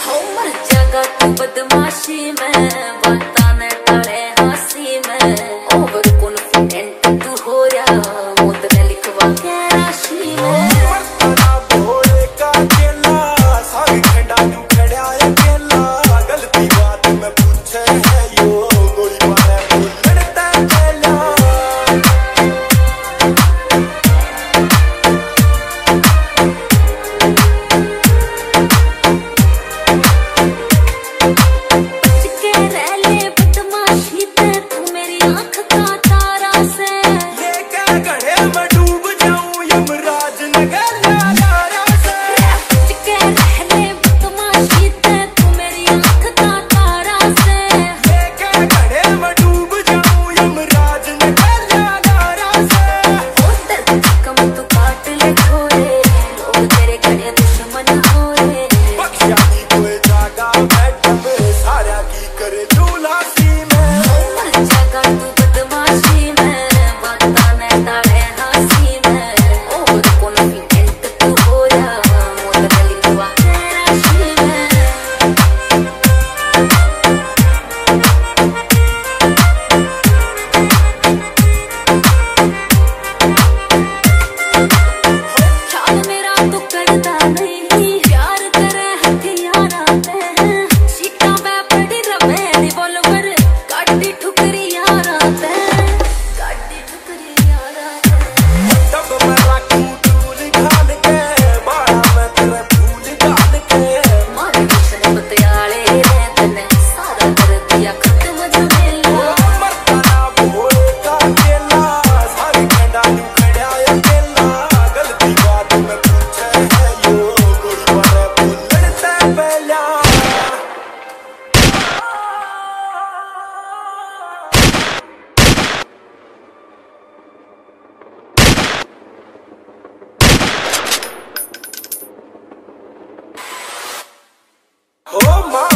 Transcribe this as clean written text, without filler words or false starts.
हो मर जागा तू बदमाशी में, बाता ने टाले हंसी में। ओवर कॉन्फिडेंट तू हो या मोद ने लिखवा के राशि में। मस्ताना भोले का केला, सारी ठंडा तू खड़ा अकेला। गलती बात में पूछे है यो, गोली मारे बोलता चला। Oh my